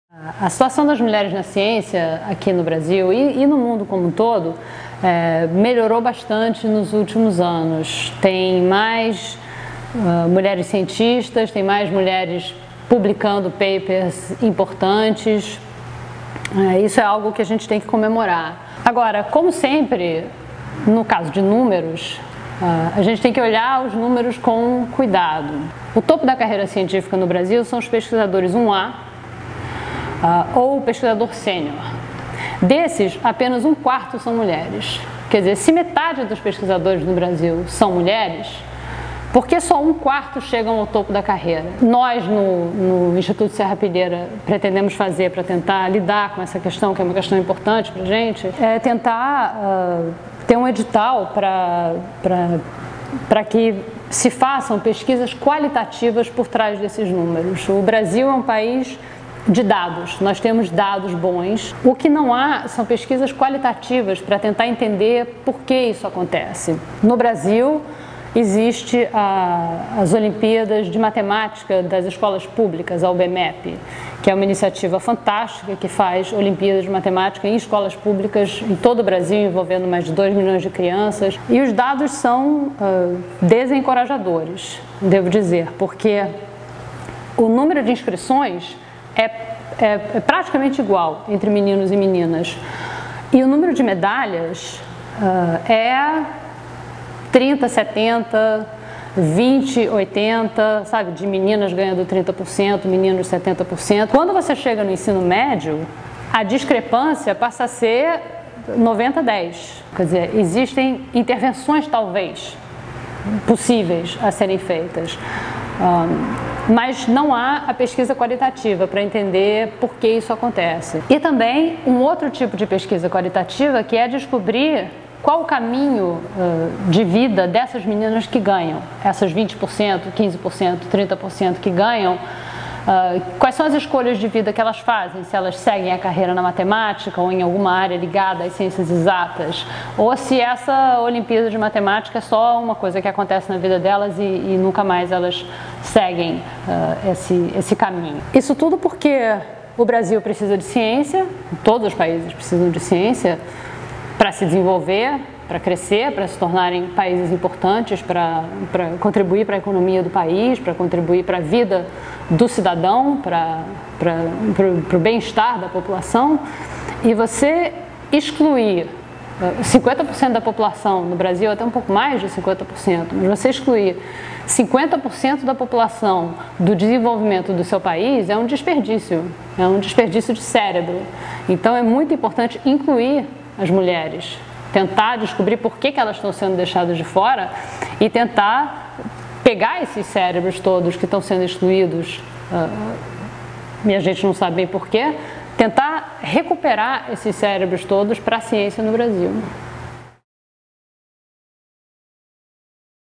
A situação das mulheres na ciência aqui no Brasil e no mundo como um todo melhorou bastante nos últimos anos. Tem mais mulheres cientistas, tem mais mulheres publicando papers importantes. Isso é algo que a gente tem que comemorar. Agora, como sempre, no caso de números, a gente tem que olhar os números com cuidado. O topo da carreira científica no Brasil são os pesquisadores 1A ou o pesquisador sênior. Desses, apenas 1/4 são mulheres. Quer dizer, se metade dos pesquisadores no Brasil são mulheres, por que só 1/4 chegam ao topo da carreira? Nós, no Instituto Serrapilheira, pretendemos fazer para tentar lidar com essa questão, que é uma questão importante para a gente, é tentar ter um edital para que se façam pesquisas qualitativas por trás desses números. O Brasil é um país de dados, nós temos dados bons. O que não há são pesquisas qualitativas para tentar entender por que isso acontece. No Brasil, existe as Olimpíadas de Matemática das Escolas Públicas, a UBMEP, que é uma iniciativa fantástica que faz Olimpíadas de Matemática em escolas públicas em todo o Brasil, envolvendo mais de 2 milhões de crianças. E os dados são desencorajadores, devo dizer, porque o número de inscrições é praticamente igual entre meninos e meninas. E o número de medalhas é 30, 70, 20, 80, sabe? De meninas ganhando 30%, meninos 70%. Quando você chega no ensino médio, a discrepância passa a ser 90-10. Quer dizer, existem intervenções talvez possíveis a serem feitas. Mas não há a pesquisa qualitativa para entender por que isso acontece. E também um outro tipo de pesquisa qualitativa que é descobrir qual o caminho de vida dessas meninas que ganham, essas 20%, 15%, 30% que ganham, quais são as escolhas de vida que elas fazem, se elas seguem a carreira na matemática ou em alguma área ligada às ciências exatas, ou se essa Olimpíada de Matemática é só uma coisa que acontece na vida delas e nunca mais elas seguem esse caminho. Isso tudo porque o Brasil precisa de ciência, todos os países precisam de ciência, para se desenvolver, para crescer, para se tornarem países importantes, para contribuir para a economia do país, para contribuir para a vida do cidadão, para o bem-estar da população. E você excluir 50% da população no Brasil, até um pouco mais de 50%, mas você excluir 50% da população do desenvolvimento do seu país é um desperdício de cérebro. Então é muito importante incluir as mulheres, tentar descobrir por que elas estão sendo deixadas de fora e tentar pegar esses cérebros todos que estão sendo excluídos, e a gente não sabe bem por quê, tentar recuperar esses cérebros todos para a ciência no Brasil.